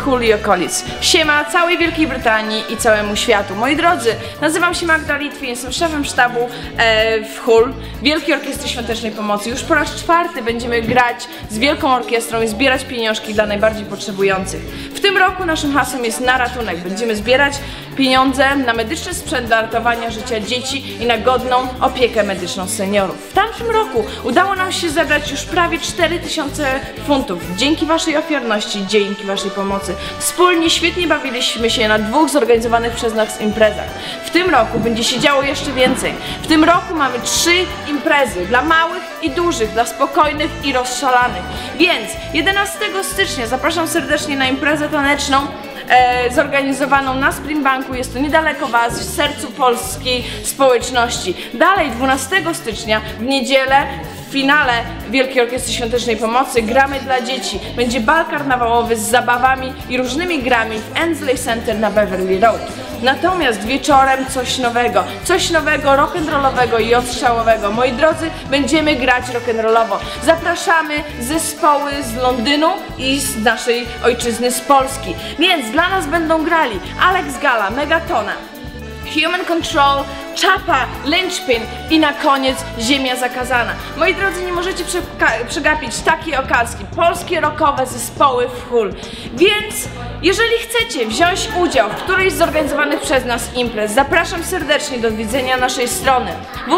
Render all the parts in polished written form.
Hull i okolic. Siema całej Wielkiej Brytanii i całemu światu. Moi drodzy, nazywam się Magda Litwin, jestem szefem sztabu w Hull, Wielkiej Orkiestry Świątecznej Pomocy. Już po raz 4 będziemy grać z Wielką Orkiestrą i zbierać pieniążki dla najbardziej potrzebujących. W tym roku naszym hasłem jest na ratunek. Będziemy zbierać pieniądze na medyczny sprzęt do ratowania życia dzieci i na godną opiekę medyczną seniorów. W tamtym roku udało nam się zebrać już prawie 4000 funtów. Dzięki waszej ofiarności, dzięki waszej pomocy. Wspólnie świetnie bawiliśmy się na 2 zorganizowanych przez nas imprezach. W tym roku będzie się działo jeszcze więcej. W tym roku mamy 3 imprezy dla małych i dużych, dla spokojnych i rozszalanych. Więc 11 stycznia zapraszam serdecznie na imprezę taneczną zorganizowaną na Springbanku. Jest to niedaleko was, w sercu polskiej społeczności. Dalej 12 stycznia w niedzielę w finale Wielkiej Orkiestry Świątecznej Pomocy gramy dla dzieci. Będzie bal karnawałowy z zabawami i różnymi grami w Ensley Center na Beverly Road. Natomiast wieczorem coś nowego, rock'n'rollowego i ostrzałowego. Moi drodzy, będziemy grać rock'n'rollowo. Zapraszamy zespoły z Londynu i z naszej ojczyzny, z Polski. Więc dla nas będą grali Alex Gala, Megatona, Human Control, Chapa, Lynchpin i na koniec Ziemia Zakazana. Moi drodzy, nie możecie przegapić takiej okazji. Polskie rockowe zespoły w Hull. Więc jeżeli chcecie wziąć udział w którejś z zorganizowanych przez nas imprez, zapraszam serdecznie do odwiedzenia naszej strony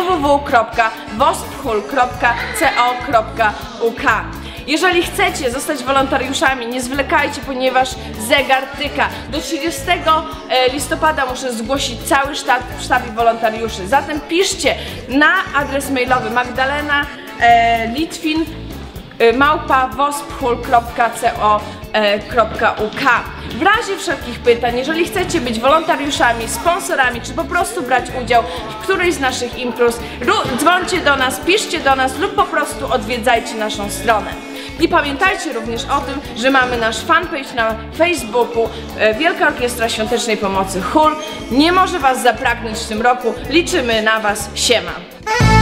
www.wosphull.co.uk. Jeżeli chcecie zostać wolontariuszami, nie zwlekajcie, ponieważ zegar tyka. Do 30 listopada muszę zgłosić cały sztab wolontariuszy. Zatem piszcie na adres mailowy magdalena@wosphull.co.uk. W razie wszelkich pytań, jeżeli chcecie być wolontariuszami, sponsorami, czy po prostu brać udział w którejś z naszych imprez, dzwońcie do nas, piszcie do nas lub po prostu odwiedzajcie naszą stronę. I pamiętajcie również o tym, że mamy nasz fanpage na Facebooku Wielka Orkiestra Świątecznej Pomocy Hull. Nie może was zapragnąć w tym roku. Liczymy na was. Siema!